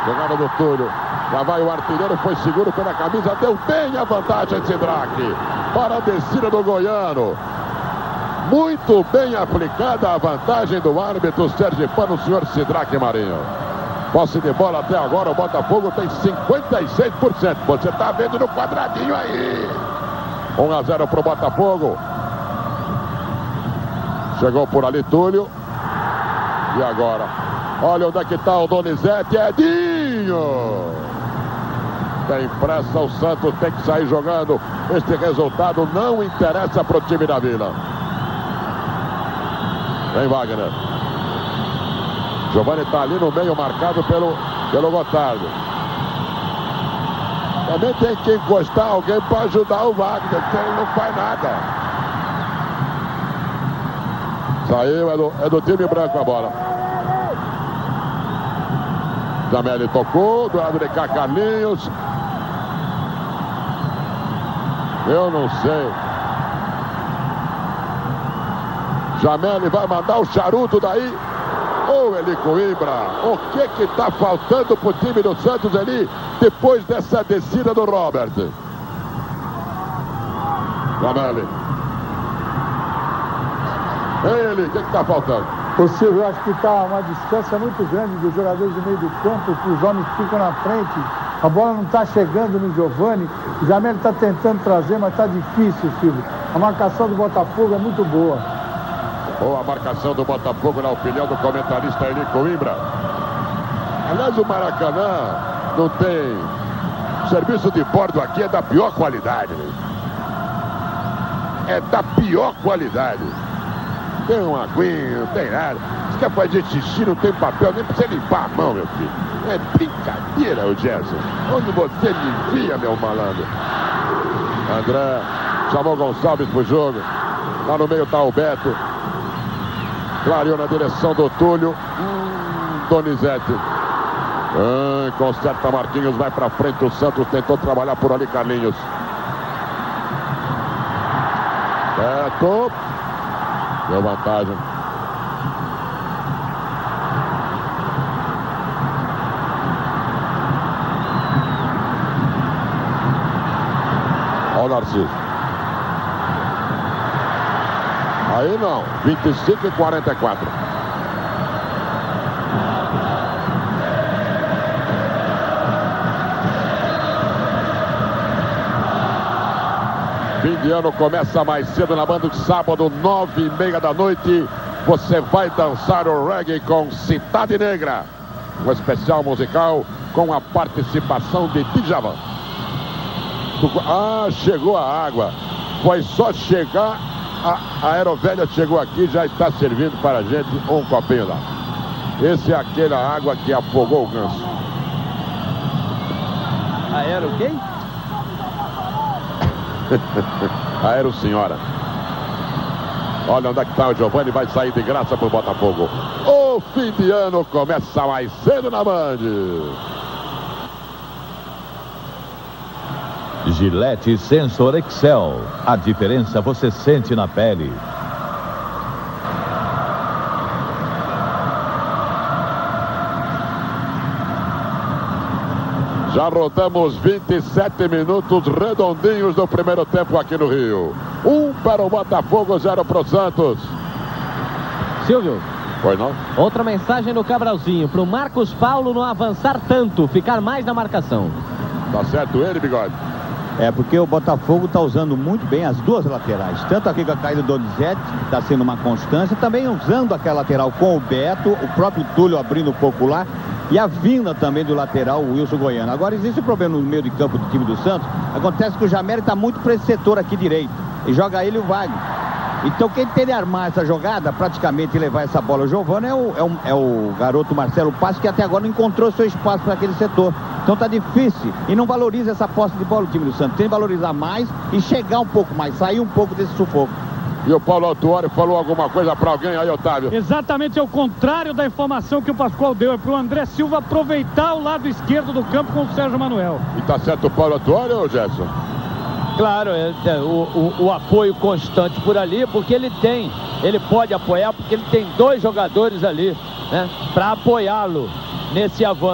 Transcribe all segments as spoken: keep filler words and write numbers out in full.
Jogada do Túlio. Lá vai o artilheiro, foi seguro pela camisa, deu bem a vantagem de Sidraque para a descida do goiano. Muito bem aplicada a vantagem do árbitro sergipano, o senhor Sidraque Marinho. Posse de bola até agora, o Botafogo tem cinquenta e seis por cento. Você está vendo no quadradinho aí. um a zero para o Botafogo. Chegou por ali Túlio. E agora? Olha onde é que está o Donizete. Edinho. Tem pressa, o Santos tem que sair jogando. Este resultado não interessa para o time da Vila. Vem Wagner. Giovani está ali no meio, marcado pelo, pelo Gotardo. Também tem que encostar alguém para ajudar o Wagner, porque ele não faz nada. Saiu, é do, é do time branco a bola. Jameli tocou, do lado de cá Carlinhos. Eu não sei. Jameli vai mandar o charuto daí. Ô, oh, Eli Coimbra, o que que tá faltando pro time do Santos ali depois dessa descida do Robert? Jameli. Ele, o que que tá faltando? O Silvio, eu acho que tá uma distância muito grande dos jogadores do meio do campo, que os homens ficam na frente. A bola não tá chegando no Giovani. O Jameli tá tentando trazer, mas tá difícil, Silvio. A marcação do Botafogo é muito boa. Boa marcação do Botafogo, na opinião do comentarista Eli Coimbra. Aliás, o Maracanã não tem... O serviço de bordo aqui é da pior qualidade. Né? É da pior qualidade. Tem um aguinho, não tem nada. Se quer fazer xixi, não tem papel, nem precisa limpar a mão, meu filho. É brincadeira, o Gerson. Onde você me via, meu malandro? André chamou Gonçalves pro jogo. Lá no meio tá o Beto. Clareou na direção do Túlio. Hum, Donizete. Hum, conserta Marquinhos, vai pra frente. O Santos tentou trabalhar por ali, Carlinhos. Beto. Deu vantagem. Olha o Narciso. Aí não, vinte e cinco e quarenta e quatro. Fim de ano começa mais cedo na banda de sábado, nove e meia da noite. Você vai dançar o reggae com Cidade Negra. Um especial musical com a participação de Djavan. Ah, chegou a água. Foi só chegar... A Aerovélia chegou aqui, já está servindo para a gente um copinho lá. Esse é aquela água que afogou o ganso. Aero quem? Aero senhora. Olha onde é que está o Giovani, vai sair de graça para o Botafogo. O fim de ano começa mais cedo na Band. Gillette Sensor Excel. A diferença você sente na pele. Já rodamos vinte e sete minutos redondinhos do primeiro tempo aqui no Rio. Um para o Botafogo, zero para o Santos. Silvio. Foi não? Outra mensagem do Cabralzinho. Para o Marcos Paulo não avançar tanto, ficar mais na marcação. Tá certo ele, Bigode? É, porque o Botafogo está usando muito bem as duas laterais. Tanto aqui com a caída do Donizete, que está sendo uma constância, também usando aquela lateral com o Beto, o próprio Túlio abrindo um pouco lá, e a vinda também do lateral, o Wilson Goiano. Agora existe um problema no meio de campo do time do Santos. Acontece que o Jameli está muito para esse setor aqui direito, e joga ele o Wagner. Então quem tem de armar essa jogada, praticamente levar essa bola ao Giovani, é o, é, o, é o garoto Marcelo Passo, que até agora não encontrou seu espaço para aquele setor. Então tá difícil e não valoriza essa posse de bola o time do Santos. Tem que valorizar mais e chegar um pouco mais, sair um pouco desse sufoco. E o Paulo Autuori falou alguma coisa para alguém aí, Otávio? Exatamente, é o contrário da informação que o Pascoal deu. É para o André Silva aproveitar o lado esquerdo do campo com o Sérgio Manuel. E tá certo o Paulo Autuori ou Gerson? Claro, é, é, o, o, o apoio constante por ali, porque ele tem, ele pode apoiar, porque ele tem dois jogadores ali, né, para apoiá-lo nesse avanço.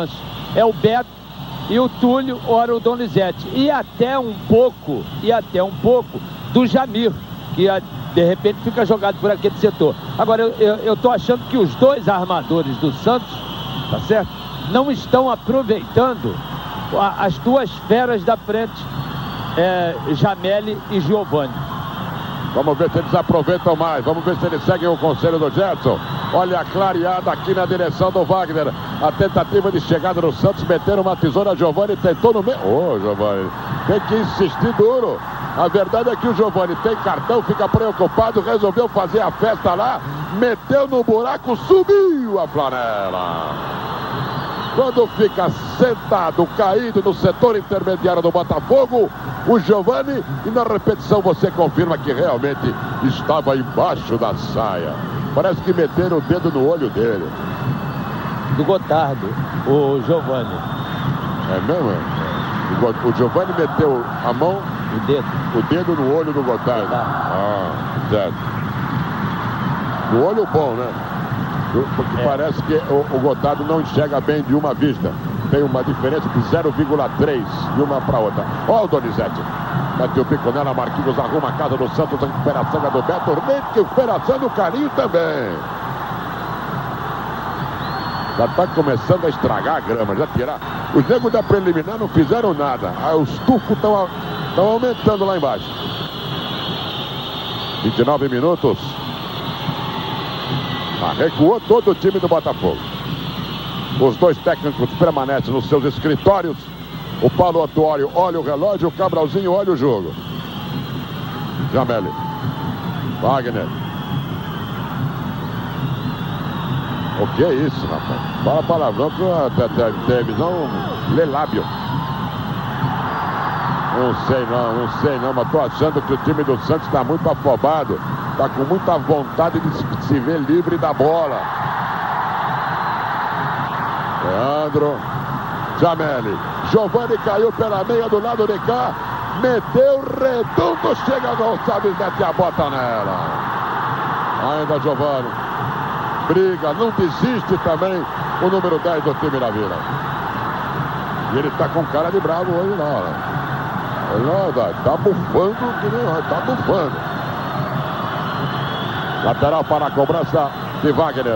é o Beto e o Túlio, ora o Donizete. E até um pouco, e até um pouco do Jamir, que de repente fica jogado por aquele setor. Agora, eu, eu, eu tô achando que os dois armadores do Santos, tá certo? Não estão aproveitando a, as duas feras da frente, é, Jameli e Giovani. Vamos ver se eles aproveitam mais. Vamos ver se eles seguem o conselho do Gerson. Olha a clareada aqui na direção do Wagner. A tentativa de chegada do Santos. Meteram uma tesoura. Giovani tentou no meio. Ô, oh, Giovani, tem que insistir duro. A verdade é que o Giovani tem cartão, fica preocupado. Resolveu fazer a festa lá. Meteu no buraco, subiu a flanela. Quando fica sentado, caído no setor intermediário do Botafogo, o Giovani, e na repetição você confirma que realmente estava embaixo da saia. Parece que meteram o dedo no olho dele. Do Gotardo, o Giovani. É mesmo? O, o Giovani meteu a mão, o dedo, o dedo no olho do Gotardo. Ah, certo. No olho bom, né? Porque é. Parece que o, o Gotardo não enxerga bem de uma vista. Tem uma diferença de zero vírgula três de uma para outra. Ó o Donizete. Mete o bico nela, Marquinhos arruma a casa do Santos. A recuperação é do Beto. Recuperação do Carinho também. Já está começando a estragar a grama. Já tirar. Os negros da preliminar não fizeram nada. Aí os tufos estão aumentando lá embaixo. vinte e nove minutos. Ah, recuou todo o time do Botafogo. Os dois técnicos permanecem nos seus escritórios. O Paulo Autuori olha o relógio, o Cabralzinho olha o jogo. Jameli. Wagner. O que é isso, rapaz? Fala palavrão que a televisão lê lábio. Não sei não, não sei não, mas tô achando que o time do Santos está muito afobado. Está com muita vontade de se, se ver livre da bola. Leandro. Jameli. Giovani caiu pela meia do lado de cá. Meteu redondo. Chega Gonçalves, mete a bota nela. Ainda Giovani. Briga, não desiste também o número dez do time da Vila. E ele está com cara de bravo hoje não, né? Ele está bufando que nem está bufando. Lateral para a cobrança de Wagner.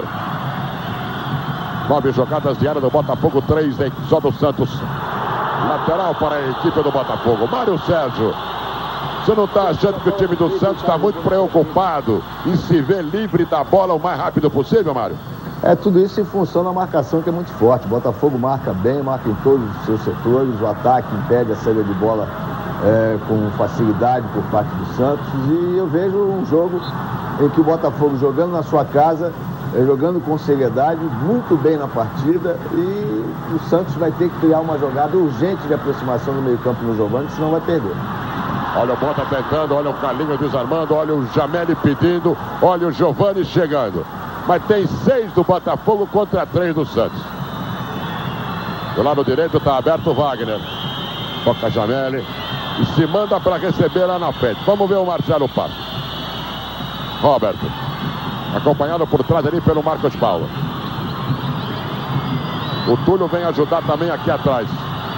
Nove jogadas diárias do Botafogo, três só do Santos. Lateral para a equipe do Botafogo. Mário Sérgio, você não está achando que o time do Santos está muito preocupado em se ver livre da bola o mais rápido possível, Mário? É tudo isso em função da marcação que é muito forte. O Botafogo marca bem, marca em todos os seus setores. O ataque impede a saída de bola é, com facilidade por parte do Santos. E eu vejo um jogo em que o Botafogo jogando na sua casa, jogando com seriedade, muito bem na partida, e o Santos vai ter que criar uma jogada urgente de aproximação no meio-campo no Giovani, senão vai perder. Olha o Bota tentando, olha o Carlinhos desarmando, olha o Jameli pedindo, olha o Giovani chegando. Mas tem seis do Botafogo contra três do Santos. Do lado direito está aberto o Wagner. Toca Jameli e se manda para receber lá na frente. Vamos ver o Marcelo Passo. Roberto, acompanhado por trás ali pelo Marcos Paulo. O Túlio vem ajudar também aqui atrás.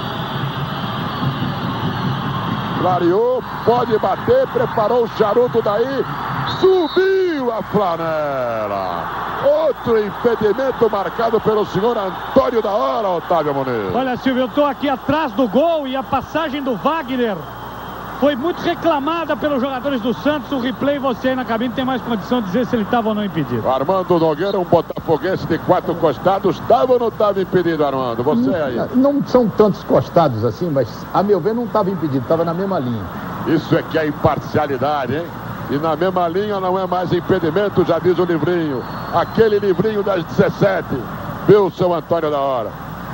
Clareou, pode bater, preparou o charuto daí, subiu a flanela. Outro impedimento marcado pelo senhor Antônio da Hora, Otávio Muniz. Olha, Silvio, eu estou aqui atrás do gol e a passagem do Wagner foi muito reclamada pelos jogadores do Santos. O replay, você aí na cabine tem mais condição de dizer se ele estava ou não impedido. Armando Nogueira, um botafoguense de quatro costados, estava ou não estava impedido, Armando? Você aí. Não, não são tantos costados assim, mas a meu ver não estava impedido, estava na mesma linha. Isso é que é imparcialidade, hein? E na mesma linha não é mais impedimento, já diz o livrinho. Aquele livrinho das dezessete. Viu, seu Antônio da Hora?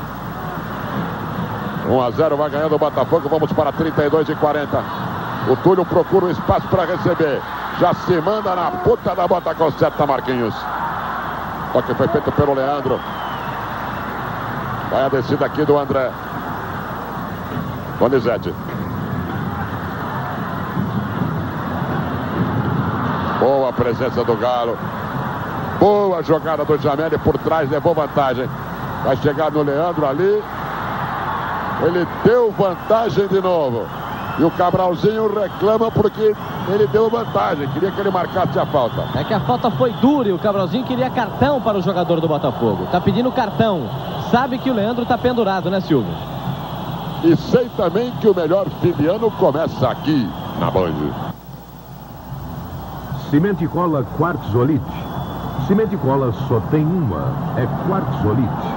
um a zero vai ganhando o Botafogo. Vamos para trinta e dois e quarenta. O Túlio procura um espaço para receber. Já se manda na puta da bota, conserta Marquinhos. Toque foi feito pelo Leandro. Vai a descida aqui do André. Donizete. Boa presença do Galo. Boa jogada do Jameli por trás, levou vantagem. Vai chegar no Leandro ali. Ele deu vantagem de novo. E o Cabralzinho reclama porque ele deu vantagem. Queria que ele marcasse a falta. É que a falta foi dura e o Cabralzinho queria cartão para o jogador do Botafogo. Tá pedindo cartão. Sabe que o Leandro tá pendurado, né, Silvio? E sei também que o melhor fim de ano começa aqui, na Band. Cimento e cola Quartzolite. Cimento e cola só tem uma. É Quartzolite.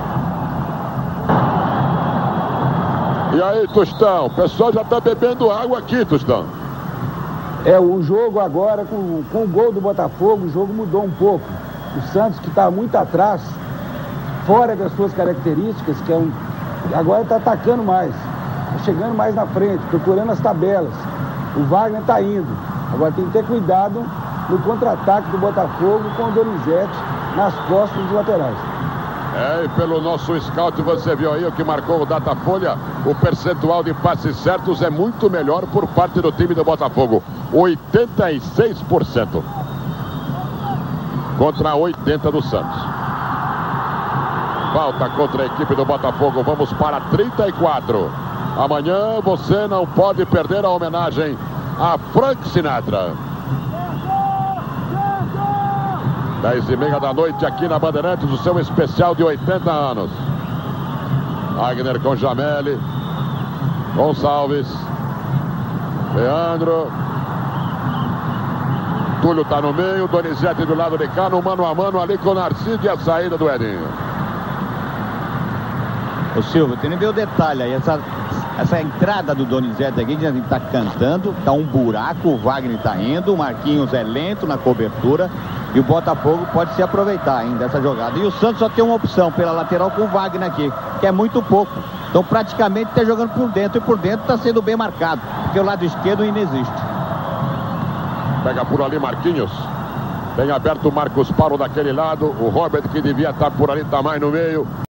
E aí, Tostão? O pessoal já tá bebendo água aqui, Tostão. É, o jogo agora, com, com o gol do Botafogo, o jogo mudou um pouco. O Santos, que está muito atrás, fora das suas características, que é um, agora está atacando mais, está chegando mais na frente, procurando as tabelas. O Wagner está indo. Agora tem que ter cuidado no contra-ataque do Botafogo com o Donizete nas costas dos laterais. É, e pelo nosso scout você viu aí o que marcou o Datafolha, o percentual de passes certos é muito melhor por parte do time do Botafogo, oitenta e seis por cento contra oitenta por cento do Santos. Falta contra a equipe do Botafogo, vamos para trinta e quatro. Amanhã você não pode perder a homenagem a Frank Sinatra. dez e meia da noite aqui na Bandeirantes, o seu especial de oitenta anos. Wagner com Jameli, Gonçalves, Leandro, Túlio tá no meio, Donizete do lado de cá, no mano a mano ali com o Narciso e a saída do Edinho. Ô Silvio, tem que ver o detalhe aí, essa, essa entrada do Donizete aqui, a gente tá cantando, tá um buraco, o Wagner tá indo, o Marquinhos é lento na cobertura e o Botafogo pode se aproveitar ainda dessa jogada. E o Santos só tem uma opção pela lateral com o Wagner aqui, que é muito pouco. Então praticamente tá jogando por dentro e por dentro tá sendo bem marcado, porque o lado esquerdo ainda existe. Pega por ali Marquinhos. Tem aberto o Marcos Paulo daquele lado, o Robert que devia estar por ali tá mais no meio.